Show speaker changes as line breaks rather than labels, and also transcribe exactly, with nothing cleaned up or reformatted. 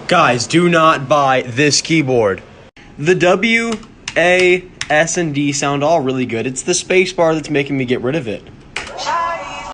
Guys, do not buy this keyboard. The W, A, S, and D sound all really good. It's the space bar that's making me get rid of it.